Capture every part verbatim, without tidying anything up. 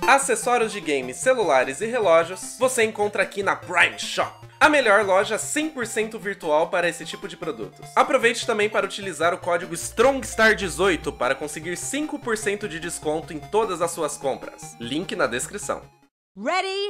Acessórios de games, celulares e relógios você encontra aqui na Prime Shop. A melhor loja cem por cento virtual para esse tipo de produtos. Aproveite também para utilizar o código STRONGSTAR dezoito para conseguir cinco por cento de desconto em todas as suas compras. Link na descrição. Ready?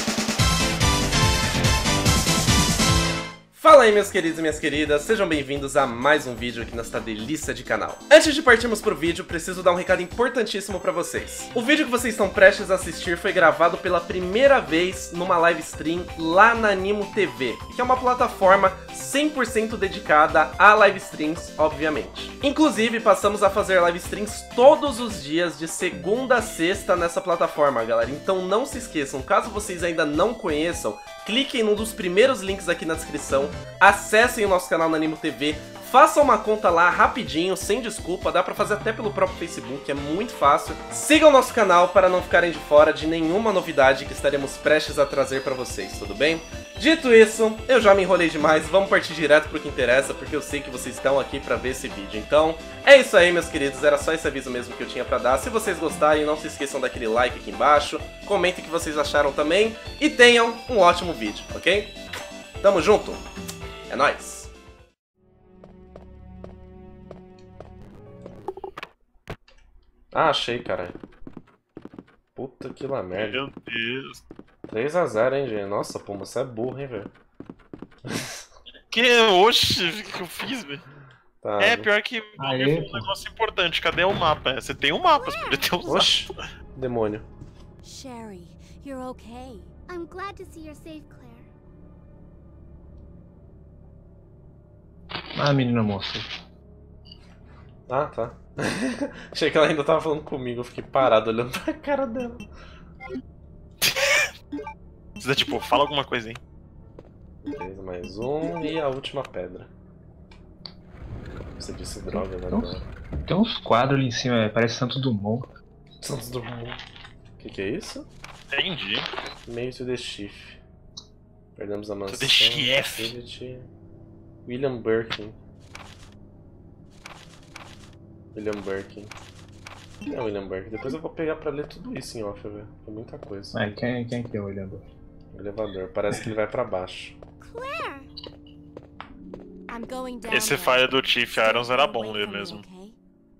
Fala aí, meus queridos e minhas queridas, sejam bem-vindos a mais um vídeo aqui nesta delícia de canal. Antes de partirmos pro vídeo, preciso dar um recado importantíssimo pra vocês. O vídeo que vocês estão prestes a assistir foi gravado pela primeira vez numa live stream lá na Animo T V, que é uma plataforma cem por cento dedicada a live streams, obviamente. Inclusive, passamos a fazer live streams todos os dias, de segunda a sexta nessa plataforma, galera. Então não se esqueçam, caso vocês ainda não conheçam, cliquem num dos primeiros links aqui na descrição, acessem o nosso canal na Animo T V, façam uma conta lá rapidinho, sem desculpa, dá pra fazer até pelo próprio Facebook, é muito fácil. Sigam o nosso canal para não ficarem de fora de nenhuma novidade que estaremos prestes a trazer pra vocês, tudo bem? Dito isso, eu já me enrolei demais, vamos partir direto pro que interessa, porque eu sei que vocês estão aqui pra ver esse vídeo. Então, é isso aí, meus queridos, era só esse aviso mesmo que eu tinha pra dar. Se vocês gostarem, não se esqueçam daquele like aqui embaixo, comentem o que vocês acharam também, e tenham um ótimo vídeo, ok? Tamo junto, é nóis! Ah, achei, caralho. Puta que lá merda. Meu Deus. três a zero, hein, gente? Nossa, pô, você é burro, hein, velho? Que? Oxi, o que eu fiz, velho? Tá, É, pior que Aê, foi um pô. negócio importante. Cadê o mapa? Você tem um mapa, você podia ter usado. Oxi, demônio. Sherry, you're okay. I'm glad to see you're safe, Claire. Ah, menina moça. Ah, tá. Achei que ela ainda tava falando comigo, eu fiquei parado olhando pra cara dela. Você tipo, fala alguma coisa aí. Beleza, mais um e a última pedra. Você disse droga, né? Tem uns, tem uns quadros ali em cima, é, parece Santos Dumont. Santos do mundo. O que, que é isso? Entendi. Meio to the Chief. Perdemos a mansão. the Chief. Facility. William Birkin. William Birkin. Quem é William Birkin? Depois eu vou pegar pra ler tudo isso em off, velho. É muita coisa. É, quem, quem que é olhando? Elevador. Parece que ele vai pra baixo. Claire! I'm going down. Esse there. file do Chief Irons era Stay bom away ler from me, mesmo. okay?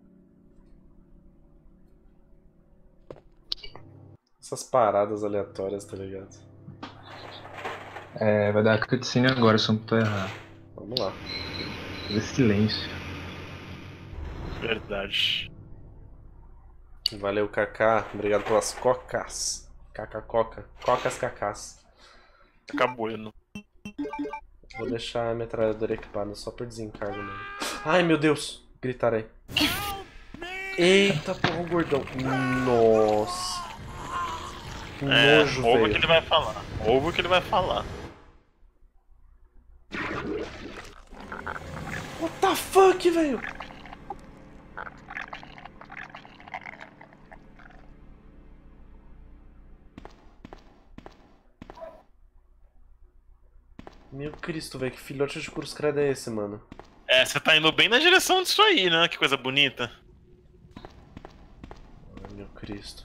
Essas paradas aleatórias, tá ligado? É, vai dar cutscene agora, se eu não tô errado. Vamos lá. Fazer silêncio. Verdade. Valeu, Kaká. Obrigado pelas cocas. Kaká coca. Cocas cacás. Acabou, eu não. Vou deixar a metralhadora equipada só por desencargo mesmo. Ai, meu Deus. Gritaram aí. Eita, porra, o gordão. Nossa. Que É, nojo, ouve o que velho. ele vai falar. Ouve o que ele vai falar. What the fuck, velho? Meu Cristo, velho, que filhote de cruz credo é esse, mano? É, você tá indo bem na direção disso aí, né? Que coisa bonita. Ai, meu Cristo.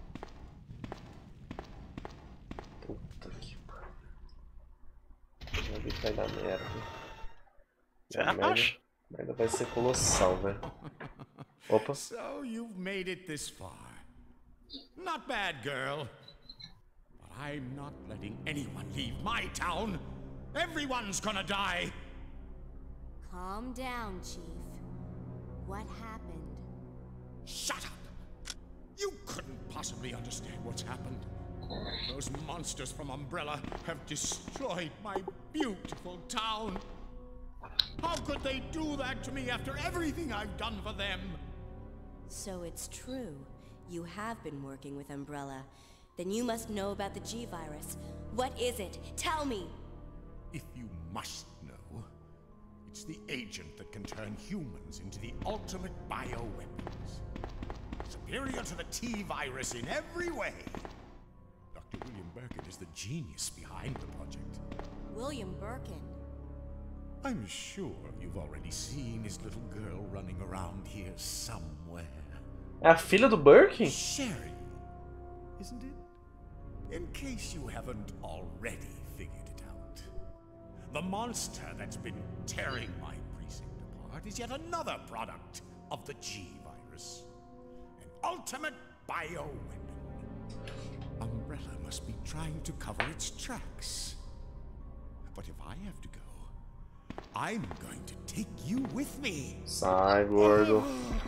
Puta que pariu. Vai ver que vai dar merda. Você A merda, acha? a merda vai ser colossal, velho. Opa. So you've made it this far. Not bad, girl. But I'm not letting anyone leave my town. Everyone's gonna die. Calm down, Chief. What happened? Shut up. You couldn't possibly understand what's happened. Those monsters from Umbrella have destroyed my beautiful town. How could they do that to me after everything I've done for them? So it's true. You have been working with Umbrella. Then you must know about the G-Virus. What is it? Tell me! If you must know, it's the agent that can turn humans into the ultimate bioweapons. Superior to the T-Virus in every way. Doctor William Birkin is the genius behind the project. William Birkin. I'm sure you've already seen his little girl running around here somewhere. É a filha do Birkin? Sherry. isn't it? In case you haven't already figured it out, the monster that's been tearing my precinct apart is yet another product of the G-Virus. An ultimate bioweapon. Umbrella must be trying to cover its tracks. But if I have to go, I'm going to take you with me. Sai, gordo.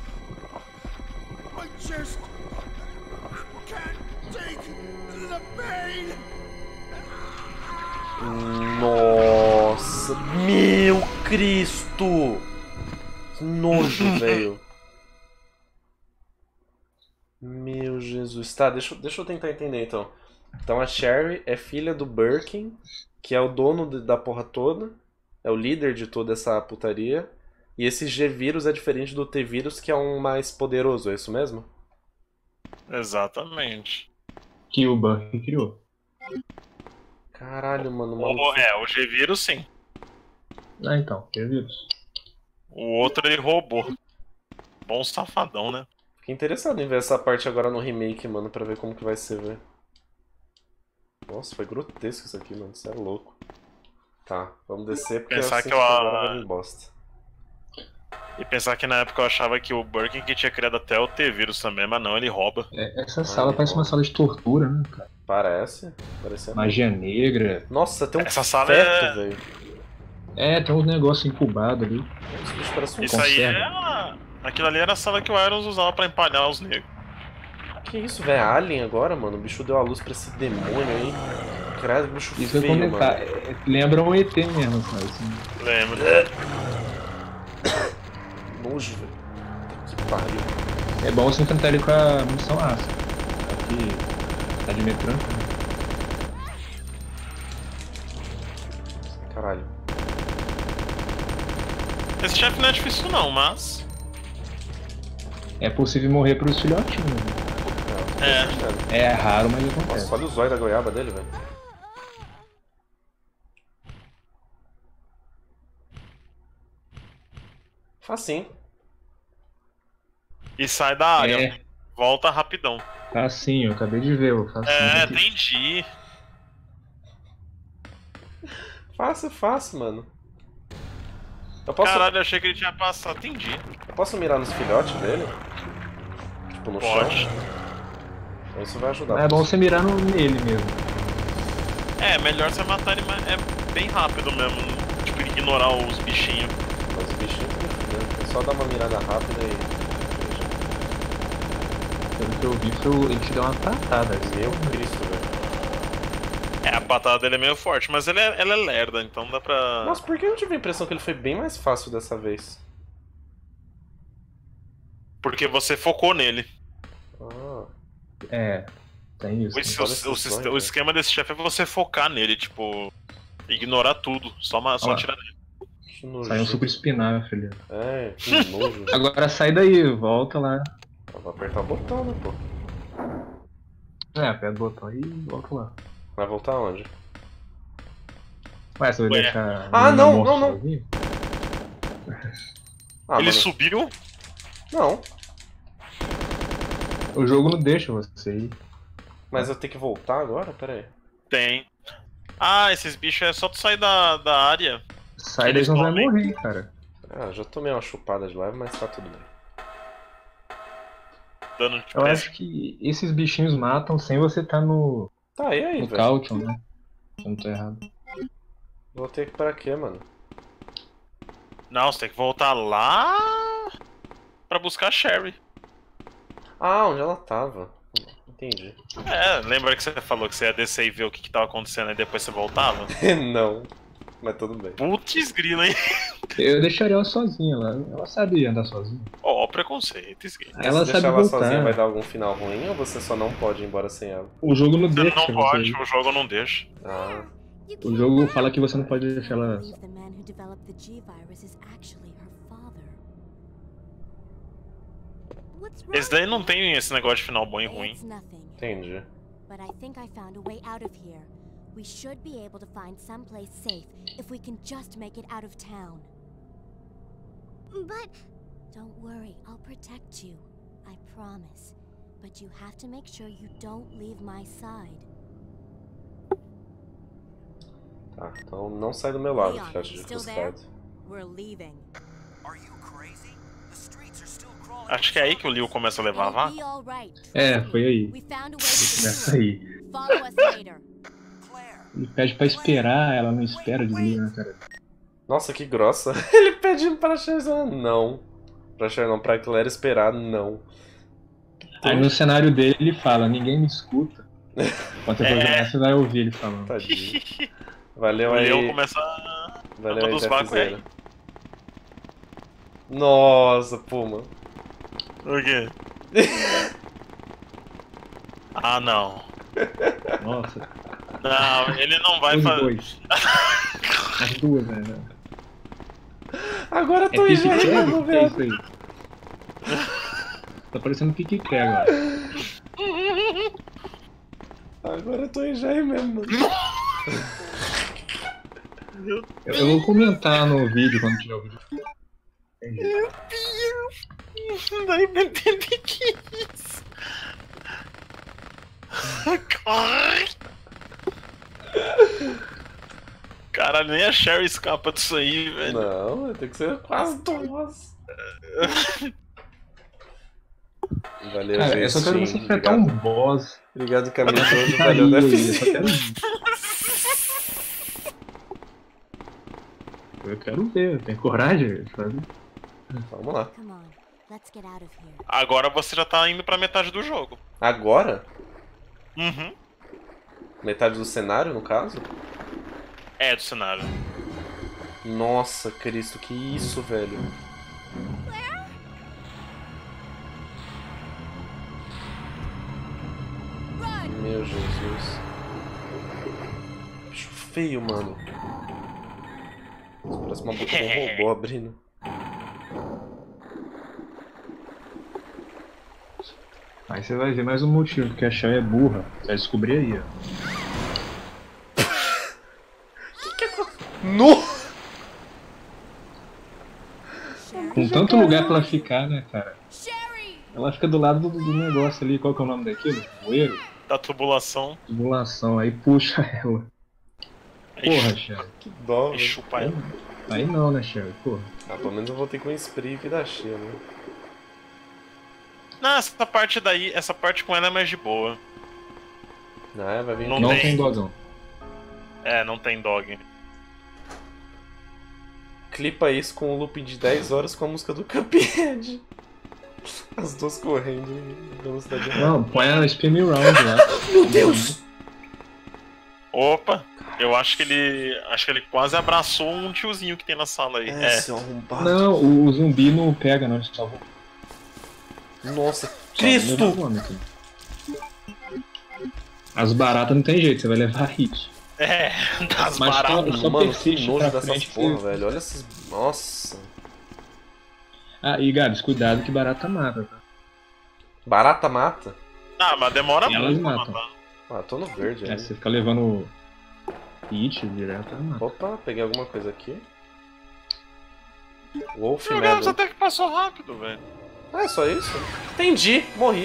I just can't take the pain. Nossa, meu Cristo! Que nojo, velho. Meu Jesus. Tá, deixa, deixa eu tentar entender então. Então a Sherry é filha do Birkin, que é o dono de, da porra toda, é o líder de toda essa putaria. E esse G-Vírus é diferente do T-Vírus, que é um mais poderoso, é isso mesmo? Exatamente. Que o Birkin criou. Caralho, mano. O, é, o G-Vírus sim. Ah, então, G-Vírus. O outro ele roubou. Bom safadão, né? Fiquei interessado em ver essa parte agora no remake, mano, pra ver como que vai ser, velho. Nossa, foi grotesco isso aqui, mano. Isso é louco. Tá, vamos descer porque Pensar eu sinto que eu- que agora vai vir bosta. E pensar que na época eu achava que o Birkin que tinha criado até o T-Vírus também, mas não, ele rouba. É, essa sala parece uma sala de tortura, né, cara? Parece. Parece. Magia negra. Nossa, tem um Essa sala feto, é- velho. É, tem uns negócios incubados ali. Esse bicho parece um Isso aí conserva. é. a- Aquilo ali era a sala que o Irons usava pra empalhar os negros. Que isso, velho? Alien agora, mano? O bicho deu a luz pra esse demônio aí. Caralho, que bicho Isso eu ia feio, mano. comentar. É, lembra um E T mesmo, cara. Assim. Lembra? Nojo, velho. Puta que pariu. É bom você enfrentar ele com a munição ácida. Aqui tá de metrânio. Caralho. Esse chefe não é difícil não, mas. É possível morrer pros filhotinhos. É. É raro, mas acontece. Nossa, olha o zóio da goiaba dele, velho. Facinho. E sai da área. É, Volta rapidão. facinho, eu acabei de ver o facinho. É, aqui. entendi. Fácil, fácil, mano. Eu posso, Caralho, eu achei que ele tinha passado. Entendi. eu posso mirar nos filhotes dele? Tipo, no Pode. chão? Isso vai ajudar. É bom você mirar no, nele mesmo. É, melhor você matar ele, mas é bem rápido mesmo. Tipo, ignorar os bichinhos. Mas o bichinho tá me fudendo. É só dar uma mirada rápida e... Pelo que eu vi, foi o- ele te deu uma tratada. assim. Meu Cristo, velho. É, a patada dele é meio forte, mas ele é, ela é lerda, então dá pra. Nossa, por que eu tive a impressão que ele foi bem mais fácil dessa vez? Porque você focou nele. Ah, É, tem isso. O, es- olha o- esse o- sonho, o esquema desse chefe é você focar nele, tipo. Ignorar tudo. Só, uma, só Ó. atirar nele. que nojo. Saiu um suco espinhar, meu filho. É, que nojo. Agora sai daí, volta lá. Eu vou apertar o botão, né, pô? É, aperta o botão e volta lá. Vai voltar onde? Ué, você vai Ué. deixar. Ah, ele não, morto não, não. sozinho? Ah, ele mano. subiu? Não, O jogo não deixa você ir. mas eu tenho que voltar agora? Pera aí. Tem. Ah, esses bichos é só tu sair da, da área. Sai daí, Eles não vai comem. morrer, cara. Ah, já tomei uma chupada de leve, mas tá tudo bem. Dano de Eu pressa. acho que esses bichinhos matam sem você estar no, Tá, e aí, no velho? caution, né? Se eu não tô errado. Voltei aqui pra quê, mano? Não, você tem que voltar lá pra buscar a Sherry. Ah, onde ela tava. Entendi. É, lembra que você falou que você ia descer e ver o que, que tava acontecendo e depois você voltava? Não, mas tudo bem. Putz grila, hein? Eu deixaria ela sozinha lá. Ela sabe andar sozinha. Ó, preconceito, esquina. Ela Se sabe deixar ela voltar. sozinha vai dar algum final ruim ou você só não pode ir embora sem ela? O jogo não Você deixa não você pode, ir. o jogo não deixa. Ah, You O can't jogo lie. fala que você não pode deixar I ela. believe the man who developed the G-Virus is actually her father. What's wrong? Esse daí não tem esse negócio de final bom e ruim. It's nothing. entendi. But I think I found a way out of here. We should be able to find someplace safe if we can just make it out of town. But Don't worry, I'll protect you. I promise. But you have to make sure you don't leave my side. Tá, então não sai do meu lado, Leon, filhote de still there? frustrado. We're leaving. Acho que é aí que o Leo começa a levar a It'll vaca. be all right. É, Trust me. foi aí. We found a way Começa to do it. aí. Follow us later. Ele pede pra esperar, ela não espera de mim, né, cara? Nossa, que grossa. Ele pedindo pra Cher, não. Pra Cher não, pra Claire esperar, não. Aí no cenário dele ele fala, ninguém me escuta. Quando você for É. jogar, você vai ouvir ele falando. Tadinho. Valeu O aí. Leo começa a... Valeu aí, dos Zé vacos Fizeira. aí. Nossa, Puma. O quê? Ah, não. Nossa, Não, ele não vai os fazer. dois. As duas, né? Agora eu É tô pique enjoando, prego? É velho. isso aí. Tá parecendo pique prego agora. Agora eu tô enjoando mesmo, mano. Eu, eu vou comentar no vídeo quando tiver o vídeo. Meu Deus! Não dá pra entender que é isso. Corre! Caralho, nem a Sherry escapa disso aí, velho. Não, tem que ser quase duas. Valeu, Cara, gente. eu só quero você enfrentar um boss. Obrigado, Camilo. Hoje Tá valeu, aí, né, eu filho? só quero... Eu quero ver, tem coragem? Sabe? Vamos lá. Come on, let's get out of here. Agora você já tá indo pra metade do jogo. Agora? Uhum. Metade do cenário, no caso? É, do cenário. Nossa, Cristo, que isso, velho? Meu Jesus. Bicho feio, mano. Parece uma boca de um robô abrindo. Aí você vai ver mais um motivo, porque a Shay é burra. Você vai descobrir aí, ó. No! Com tanto lugar pra ela ficar, né, cara? Sherry! Ela fica do lado do, do negócio ali, qual que é o nome daquilo? Bueiro? Da tubulação. Tubulação, aí puxa ela. Porra, Shay. Que dó, E velho. chupa ela. Aí não, né, Shay? Porra. Ah, pelo menos eu vou ter com um spray que dá cheia, né? Não, essa parte daí, essa parte com ela é mais de boa. Ah, vai vir Não Não tem. tem dogão. É, não tem dog. Clipa isso com um looping de dez horas com a música do Cuphead. As duas correndo em velocidade rápida. Não, põe a Spin Me Round lá. Meu Deus! Opa! Eu acho que ele. Acho que ele quase abraçou um tiozinho que tem na sala aí. É, É. seu arrombado. Não, o, o zumbi não pega, não. Ele só Nossa, só Cristo! leva vômito. As baratas não tem jeito, você vai levar hit. É, das Mas baratas. só Mano, persiste que nojo pra dessas frente, porra, você- velho. Olha essas... Nossa. Ah, e Gabs, cuidado que barata mata, tá? Barata mata? Ah, mas demora Elas muito pra matam. matar. Ah, tô no verde É, ainda. você fica levando hit direto, ela mata. Opa, peguei alguma coisa aqui. Wolf Meu Deus, Medal. até que passou rápido, velho. Ah, é só isso? Entendi, morri.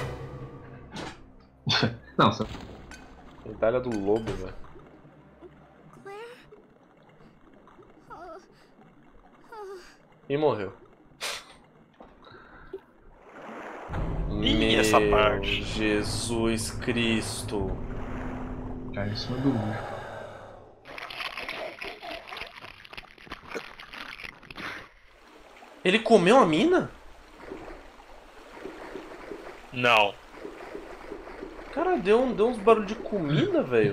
Não, só... Medalha do lobo, velho. Claire? Oh. Oh. E morreu. Ih, Meu essa parte. Jesus Cristo. cai em cima do lixo. Ele comeu a mina? Não. Cara, deu, um, deu uns barulhos de comida, velho.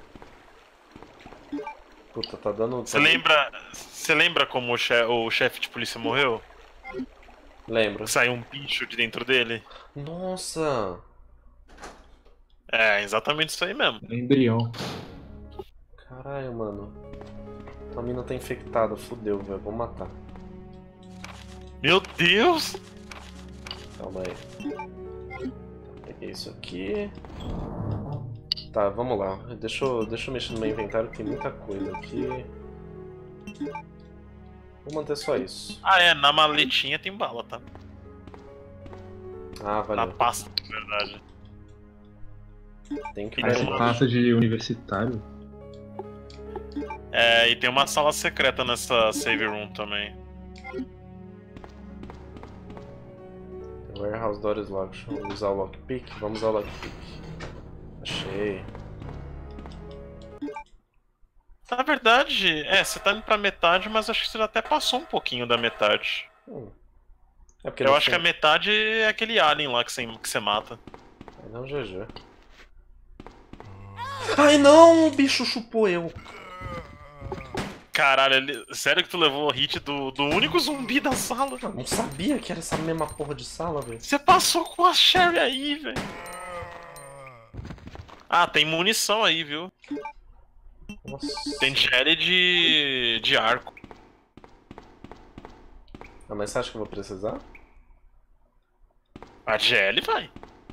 Puta, tá dando... Você lembra. Você lembra como o, che o chefe de polícia morreu? Lembro. Saiu um bicho de dentro dele? Nossa. É, exatamente isso aí mesmo. É embrião. Caralho, mano. A mina tá infectada, fudeu, velho. Vou matar. Meu Deus! Calma aí. Peguei isso aqui. Tá, vamos lá. Deixa eu, deixa eu mexer no meu inventário, que tem muita coisa aqui. Vou manter só isso. Ah, é, na maletinha tem bala, tá? Ah, valeu. Na pasta, na verdade. Tem que Tem Essa uma- pasta de universitário. É, e tem uma sala secreta nessa save room também. Warehouse door is locked. Vamos usar o lockpick? Vamos usar o lockpick. Achei. Na verdade, é, você tá indo pra metade, mas acho que você até passou um pouquinho da metade. Hum. É porque Eu no acho que a fim- metade é aquele alien lá que você, que você mata. Ai, não, G G. Ai não, o bicho chupou eu. Caralho, ele... sério que tu levou o hit do, do único zumbi da sala? Eu não sabia que era essa mesma porra de sala, velho. Você passou com a Sherry aí, velho. Ah, tem munição aí, viu? Nossa. Tem Sherry de, de arco. Ah, mas você acha que eu vou precisar? A Jelly vai.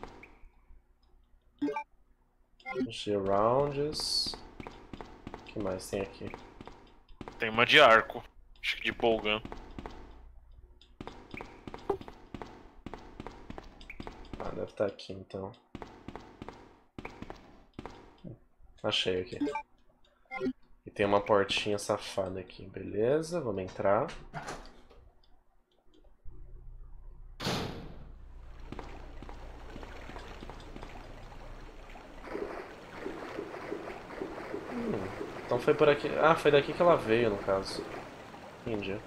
Achei rounds. O que mais tem aqui? Tem uma de arco. Acho que de Bolgan. Ah, deve estar aqui então. Achei aqui. E tem uma portinha safada aqui, beleza? Vamos entrar. Hum, então foi por aqui. Ah, foi daqui que ela veio, no caso. Entendi.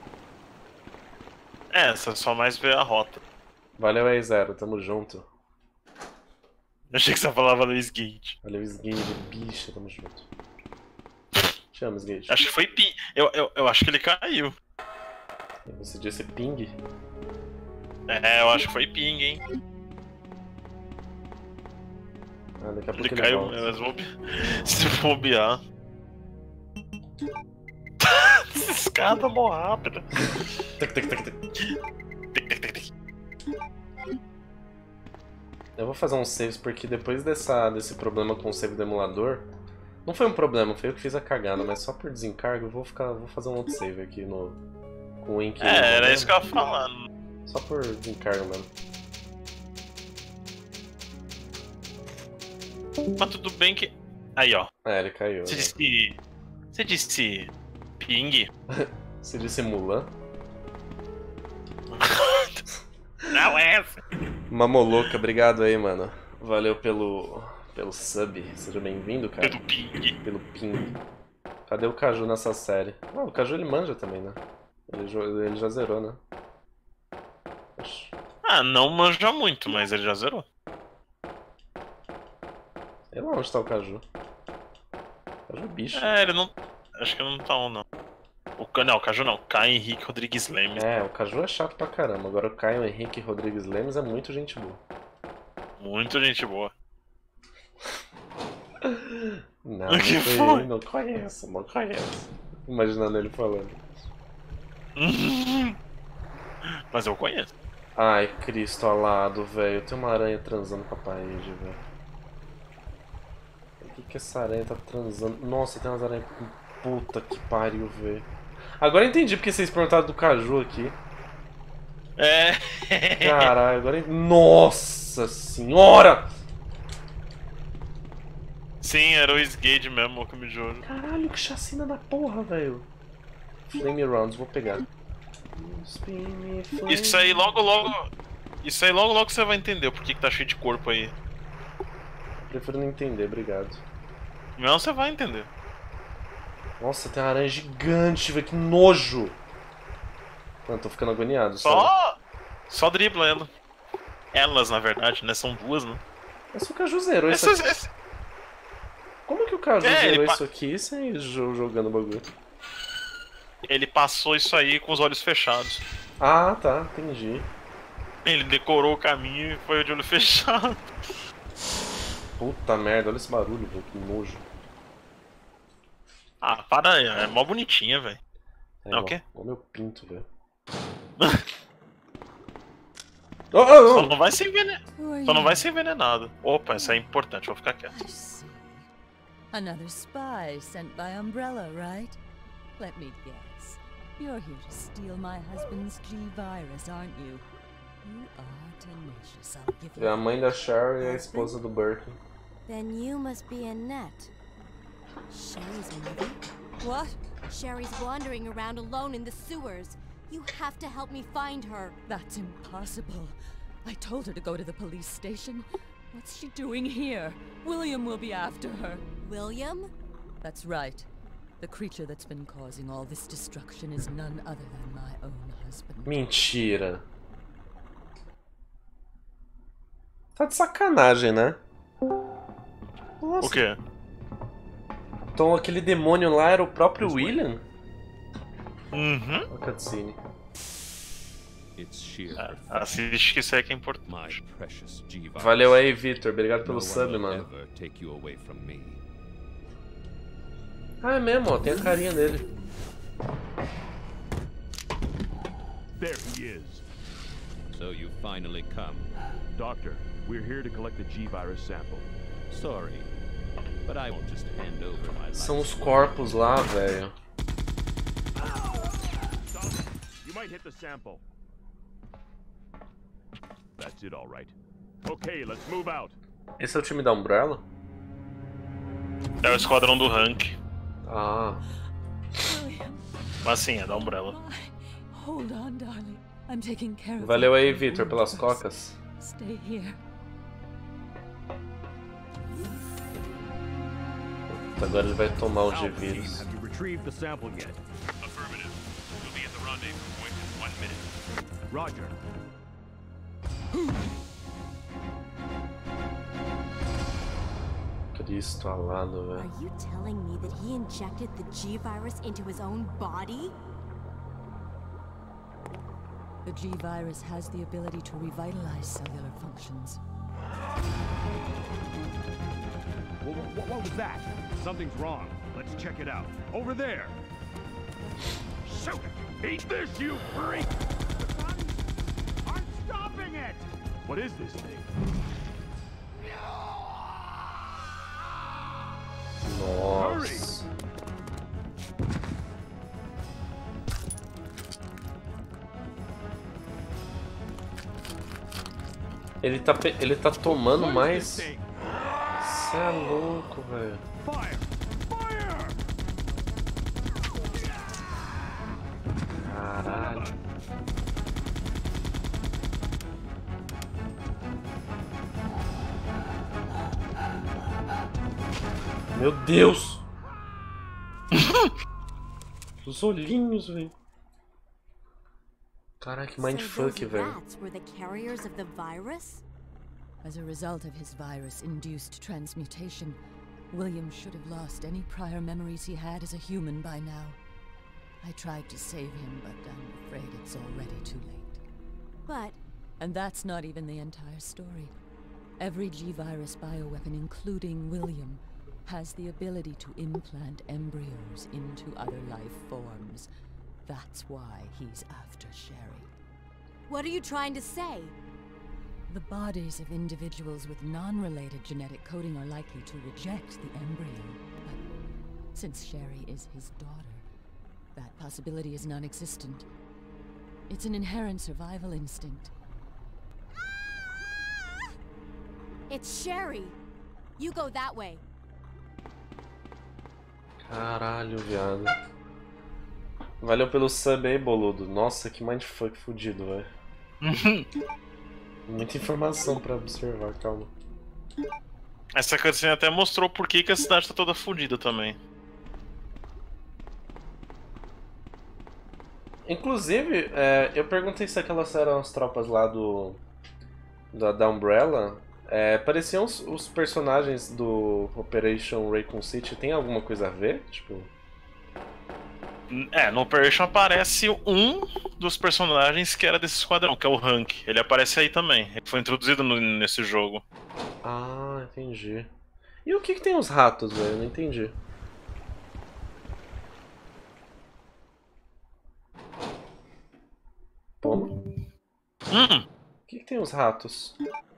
É, você só mais vê a rota. Valeu aí, Zero. Tamo junto. Eu achei que você falava Luiz Gate. Valeu, Sgate, bicha. Tamo junto. Te amo, Sgate. Acho que foi ping. Eu, eu, eu acho que ele caiu. Você disse ping? É, eu acho que foi ping, hein? Ah, daqui a pouco Ele ele caiu, volta. mas vou... se bobear. Essa escada é mó rápida. Tic, tic, tic, tic. Tic, tic, tic, tic. Eu vou fazer uns saves porque depois dessa, desse problema com o save do emulador, não foi um problema, foi eu que fiz a cagada, mas só por desencargo eu vou ficar, vou fazer um outro save aqui no com o Ink. É, era isso que eu ia falar. Só por desencargo mesmo. Mas tudo bem que. Aí, ó. É, ele caiu. Você Né? disse. Você disse. Ping? Você disse Mulan? Não é essa. Mamoloca, obrigado aí, mano. Valeu pelo pelo sub. Seja bem-vindo, cara. Pelo ping. Pelo ping. Cadê o Caju nessa série? Ah, o Caju ele manja também, né? Ele, jo- ele já zerou, né? Oxi. Ah, não manja muito, mas ele já zerou. Sei lá onde tá o Caju. Caju é bicho. É, ele não. Acho que não tá um, não. O, Ca- não, o Caju não. Caio Henrique Rodrigues Leme. É, o Caju é chato pra caramba. Agora o Caio Henrique Rodrigues Lemes é muito gente boa. Muito gente boa. Não, O que não, foi? não conheço, não conheço. Imaginando ele falando. Mas eu conheço. Ai, Cristo alado, velho. Tem uma aranha transando com a parede, velho. Por que que essa aranha tá transando? Nossa, tem umas aranhas... Puta que pariu, velho. Agora eu entendi porque vocês perguntaram do Caju aqui. É. Caralho, agora... eu- Nossa senhora! Sim, era o Sgade mesmo, o que me juro. Caralho, que chacina da porra, velho. Flame Rounds, vou pegar. Isso aí logo logo. Isso aí logo logo você vai entender por que que tá cheio de corpo aí. Prefiro não entender, obrigado. Não, você vai entender. Nossa, tem uma aranha gigante, velho, que nojo! Mano, tô ficando agoniado, sabe? Só. Só dribla ela. Elas, na verdade, né? São duas, né? Mas o Caju zerou isso Essas, aqui. esse- Como que o Caju É, ele zerou pa- isso aqui sem jo- jogando o bagulho? Ele passou isso aí com os olhos fechados. Ah, tá, entendi. Ele decorou o caminho e foi de olho fechado. Puta merda, olha esse barulho, velho, que nojo. Ah, para aí, é mó bonitinha, velho. É Não, o igual- quê? igual meu pinto, velho. Oh, oh, Só oh. não vai ser envenenado. Who are Só não you? vai ser envenenado. Opa, isso é importante, vou ficar quieto. I see. Another spy sent by Umbrella, right? Let me guess. You're here to steal my husband's G-Virus, aren't you? You are tenacious, I'll give É a you. mãe da Sherry e a esposa do Birkin. Then you must be Annette. Sherry's mother? What? Sherry's wandering around alone in the sewers. You have to help me find her. That's impossible. I told her to go to the police station. What's she doing here? William will be after her. William? That's right. The creature that's been causing all this destruction is none other than my own husband. Mentira. Tá de sacanagem, né? Nossa. O quê? Então aquele demônio lá era o próprio William? Uhum. A cutscene. It's sheer É, assiste que isso aí que é my importante. precious G-Virus. Valeu aí, Victor. Obrigado No pelo one sub, will mano. ever take you away from me. Ah, é mesmo, ó. Tem a carinha dele. There he is. So you finally come. Doctor, we're here to collect the G-Virus sample. Sorry, but I won't just hand over my life. São os corpos lá, velho. Stop. You might hit the sample. That's it, all right. Okay, let's move out. Esse é o time da Umbrella? É o esquadrão do Hank. Ah. William, Mas sim, é da Umbrella. my... Hold on, darling. I'm taking care of Valeu that aí, poor Victor, wound pelas first. cocas. Stay here. Agora ele vai tomar o Alpha team, G-Vírus. have you retrieved the sample yet? Affirmative. We'll be at the rendezvous point in one minute. Roger. Cristo alado, velho. Are you telling me that he injected the G-Virus into his own body? The G-Virus has the ability to revitalize cellular functions. What, what, what was that? Something's wrong. Let's check it out. Over there. Shoot it! Eat this, you freak! The guns aren't stopping it! What is this thing? Nossa. Ele tá, pe- ele tá tomando What is mais. this thing? Cê é louco, velho. Fire! Fire! Caralho. Meu Deus! Os olhinhos, velho. Caraca, que So mindfuck, those velho. rats were the carriers of the virus? As a result of his virus-induced transmutation, William should have lost any prior memories he had as a human by now. I tried to save him, but I'm afraid it's already too late. But And that's not even the entire story. Every G-Virus bioweapon, including William, has the ability to implant embryos into other life forms. That's why he's after Sherry. what are you trying to say? The bodies of individuals with non-related genetic coding are likely to reject the embryo, but since Sherry is his daughter, that possibility is non-existent. It's an inherent survival instinct. It's Sherry. You go that way. Caralho, viado. Valeu pelo sub aí, boludo. Nossa, que mindfuck fudido, velho. Muita informação pra observar, calma. Essa cutscene até mostrou por que que a cidade tá toda fodida também. Inclusive, é, eu perguntei se aquelas eram as tropas lá do. da, da Umbrella. É, pareciam os, os personagens do Operation Raccoon City. Tem alguma coisa a ver? Tipo. É, no Operation aparece um dos personagens que era desse esquadrão, que é o Hank. Ele aparece aí também. Ele foi introduzido no- nesse jogo. Ah, entendi. E o que, que tem os ratos, velho? Eu não entendi. Como? Hum, O que, que tem os ratos?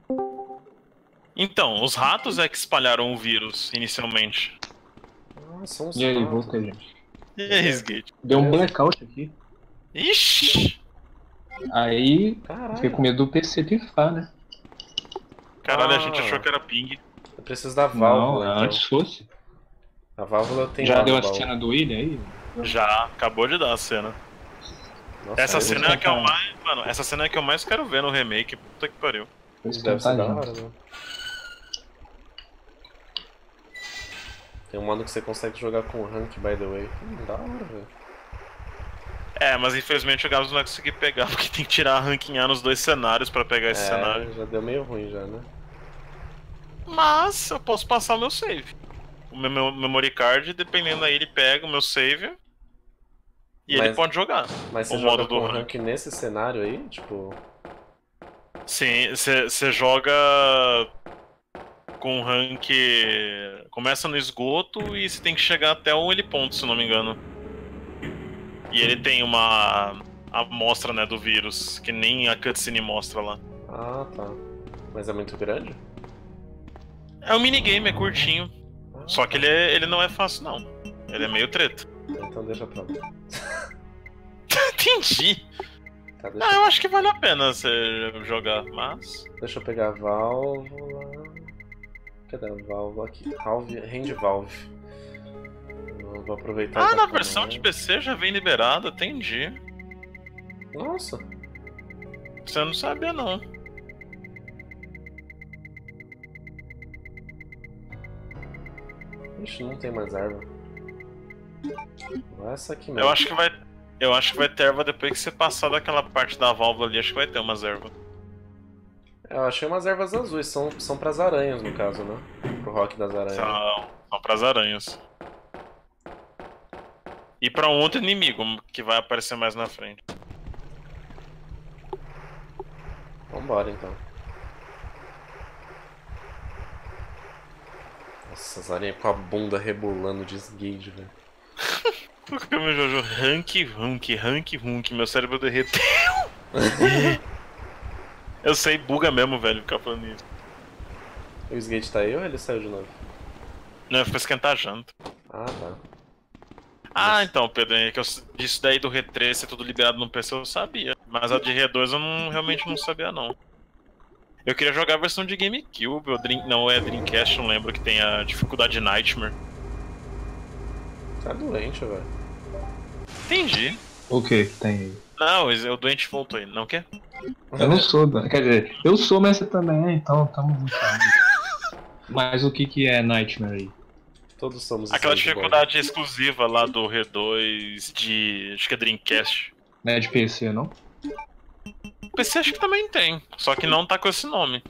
então, os ratos é que espalharam o vírus inicialmente. Ah, são os E aí, ratos. voltei, gente. E aí, Skate? Deu um blackout aqui. Ixi! Aí, Caralho. fiquei com medo do P C pifar, né? Caralho, Ah. a gente achou que era ping. Eu preciso da Não, válvula, então. antes fosse. A válvula eu tenho Já lá deu no a baú. cena do William aí? Já, acabou de dar a cena. Nossa, Essa aí cena é a que eu tentar. mais. Mano, essa cena é a que eu mais quero ver no remake. Puta que pariu. Vou Isso deve ser esquentar da já. hora, né? Tem um modo que você consegue jogar com rank, by the way. Hum, da hora, velho. É, mas infelizmente o Gabs não vai conseguir pegar, porque tem que tirar a ranking A nos dois cenários pra pegar esse É, cenário. já deu meio ruim já, né? Mas eu posso passar o meu save. O meu meu memory card, dependendo aí, ele pega o meu save e Mas- ele pode jogar. Mas você O joga modo do com rank. rank nesse cenário aí? Tipo... Sim, você joga com rank. Começa no esgoto e você tem que chegar até o heliponto, se não me engano. E ele tem uma amostra, né, do vírus, que nem a cutscene mostra lá. Ah, tá. Mas é muito grande? É um minigame, é curtinho. Ah, Só que ele, é- ele não é fácil, não. Ele é meio treta. Então deixa pra lá. Entendi. Tá, deixa, Ah, eu acho que vale a pena você jogar, mas. deixa eu pegar a válvula... Cadê a válvula? Aqui. Valve, hand valve. Eu vou aproveitar e Ah, tá na com versão ela. de P C já vem liberada, entendi. Nossa. Você não sabia, não. Ixi, não tem mais erva. Vai essa aqui mesmo. Eu acho que vai. Eu acho que vai ter erva depois que você passar daquela parte da válvula ali, acho que vai ter umas ervas. Eu achei umas ervas azuis, são, são pras aranhas no caso, né? Pro rock das aranhas. São, são pras aranhas. E pra um outro inimigo que vai aparecer mais na frente. Vambora então. Nossa, as aranhas com a bunda rebolando de esguide, velho. Porque meu Jojo, rank, rank, rank, rank, meu cérebro derreteu. Eu sei, buga mesmo, velho, ficar falando isso. O esguide tá aí ou ele saiu de novo? Não, eu fui esquentar a janta. Ah, tá. Ah, então, Pedro, é que eu, disso daí do R três ser tudo liberado no P C eu sabia. Mas a de R dois eu não, realmente não sabia, não. Eu queria jogar a versão de GameCube, ou Dream, não é Dreamcast, não lembro, que tem a dificuldade de Nightmare. Tá doente, velho. Entendi. O que que tem aí? Não, o doente voltou aí, não quer? Eu não sou, Dan- quer dizer, eu sou, mas você também é, então tamo junto. Mas o que que é Nightmare aí? Todos somos Aquela Sandboy. dificuldade exclusiva lá do R dois de. Acho que é Dreamcast. Não é de P C, não? P C acho que também tem, só que não tá com esse nome.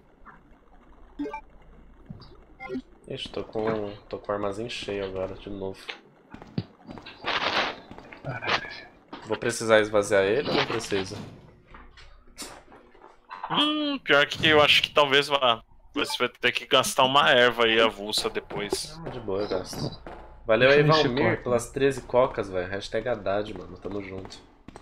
Ixi, tô com, tô com o armazém cheio agora, de novo. Vou precisar esvaziar ele ou não precisa? Hum, pior que eu acho que talvez vá. Você vai ter que gastar uma erva aí avulsa depois. Ah, de boa, eu gasto. Valeu aí, Deixa eu ver se Valmir, corta. pelas treze cocas, velho. Hashtag Haddad, mano. Tamo junto.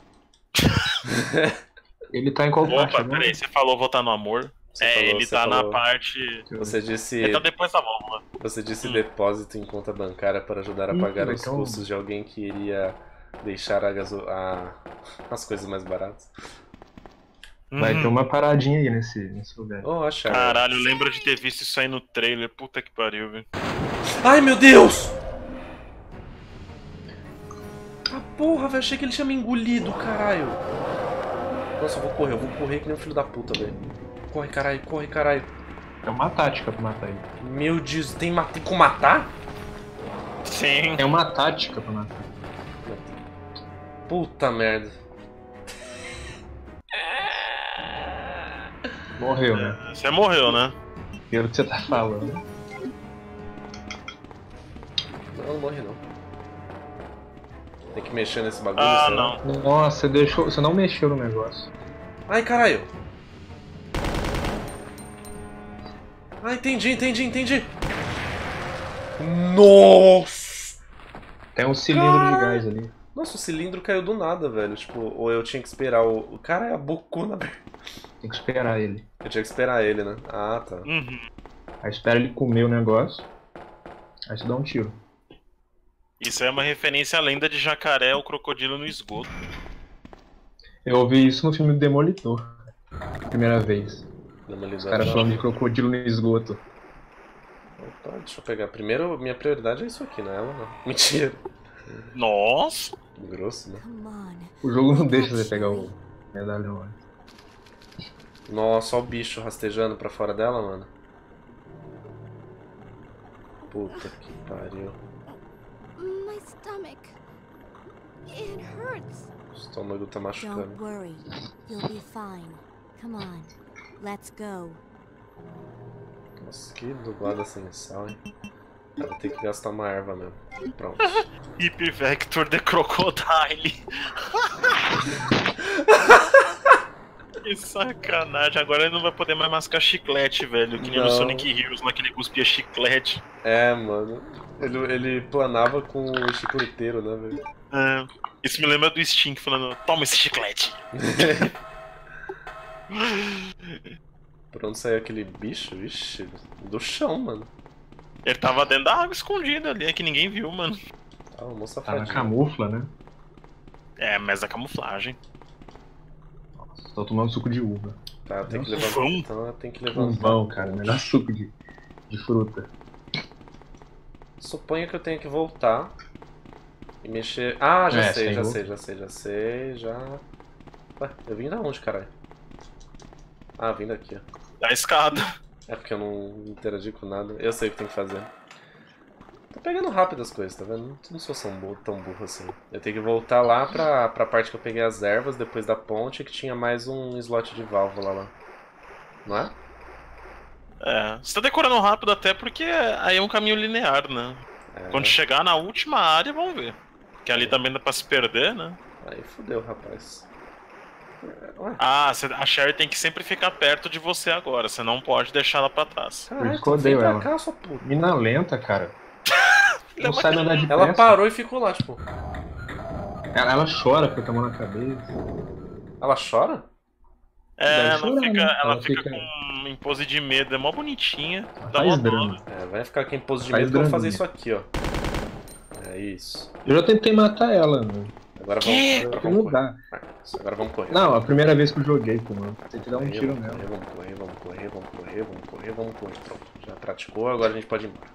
Ele tá em qual parte Opa, agora? peraí, você falou votar no amor? Você é, falou- ele você tá falou- na parte. Você disse, Ele tá depois da válvula. você disse Hum. depósito em conta bancária para ajudar a Ih, pagar vai os ter um- custos de alguém que iria deixar a gaso... a... as coisas mais baratas. Vai Uhum. ter uma paradinha aí nesse, nesse lugar. Oh, acharam. Caralho, eu lembro de ter visto isso aí no trailer. Puta que pariu, velho. Ai, meu Deus! Ah, porra, velho. Achei que ele tinha me engolido, caralho. Nossa, eu vou correr. Eu vou correr que nem um filho da puta, velho. Corre, caralho. Corre, caralho. É uma tática pra matar ele. Meu Deus, tem, ma- tem como matar? Sim. É uma tática pra matar. Puta merda. Morreu, né? Você morreu, né? Pelo que você tá falando. Não, não morre não. Tem que mexer nesse bagulho, Ah, será? não. Nossa, você deixou. Você não mexeu no negócio. Ai, caralho. Ah, entendi, entendi, entendi. Nossa! Tem um cilindro de Cara. gás ali. Nossa, o cilindro caiu do nada, velho. Tipo, ou eu tinha que esperar o... O cara é a bocona aberta. Tem que esperar ele. Eu tinha que esperar ele, né? Ah, tá. Uhum. Aí espera ele comer o negócio. Aí você dá um tiro. Isso aí é uma referência à lenda de jacaré, o crocodilo no esgoto. Eu ouvi isso no filme do Demolidor. Primeira vez. Demolidor. Os caras falando de crocodilo no esgoto. Opa, deixa eu pegar. Primeiro, minha prioridade é isso aqui, não é ela não. Mentira. Nossa! Grosso, né? Come on. O jogo não deixa você pegar o medalhão. Né? Nossa, olha o bicho rastejando pra fora dela, mano. Puta que pariu. My stomach. It hurts. O estômago tá machucando. Don't worry. You'll be fine. Come on. Let's go. Nossa, que dublada sem sal, hein? Eu vou ter que gastar uma erva mesmo. Pronto. Hip Vector the Crocodile. Que sacanagem. Agora ele não vai poder mais mascar chiclete, velho. Que nem Não. no Sonic Heroes, lá que ele cuspia chiclete. É, mano. Ele, ele planava com o chicleteiro, né, velho? É, isso me lembra do Stink falando, toma esse chiclete. Por onde saiu aquele bicho? Ixi, do chão, mano. Ele tava dentro da água escondido ali, é que ninguém viu, mano. Ah, uma moça Tá na safadinha. camufla, né? É, mas a camuflagem. Nossa, tô tomando suco de uva. Tá, tem que Vão? levantar. Então eu tenho que Um levantar. vão, cara. Melhor suco de, de fruta. Suponho que eu tenho que voltar e mexer. Ah, já É, sei, sem já volta. sei, já sei, já sei, já. Ué, eu vim da onde, caralho? Ah, vim daqui, ó. Da escada. É porque eu não interagi com nada. Eu sei o que tem que fazer. Tô pegando rápido as coisas, tá vendo? Não sou tão burro, tão burro assim. Eu tenho que voltar lá pra, pra parte que eu peguei as ervas depois da ponte, que tinha mais um slot de válvula lá. Não é? É, você tá decorando rápido até porque aí é um caminho linear, né? É. Quando chegar na última área, vamos ver. Que ali também dá pra se perder, né? Aí fudeu, rapaz. Ué, Ah, cê- a Sherry tem que sempre ficar perto de você agora, você não pode deixar ela pra trás. caralho, isso que eu então vem odeio pra ela. cá, sua puta. Mina lenta, cara. Não sabe andar de Ela pressa. parou e ficou lá, tipo. Ela, ela chora, fica a mão na cabeça. Ela chora? É, Deve ela chorar, fica, né? ela Ela fica fica- com em pose de medo, é mó bonitinha. Dá Faz mó drama. dó. É, vai ficar aqui em pose de Faz medo que eu vou fazer draminha. isso aqui, ó. É isso. Eu já tentei matar ela, né? Agora Quê? vamos, agora Só que vamos não correr. dá. Ah, isso, agora vamos correr. Não, a primeira vez que eu joguei com ela. Tentei dar um Correr, tiro vamos nela. correr, vamos correr, vamos correr, vamos correr, vamos correr, vamos correr. Pronto, já praticou, agora a gente pode ir embora.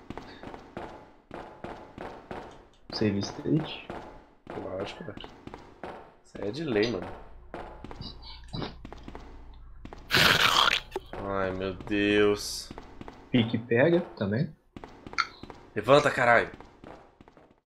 Save state. Lógico, velho. Isso aí é de lei, mano. Ai, meu Deus. Pique pega também. Levanta, caralho.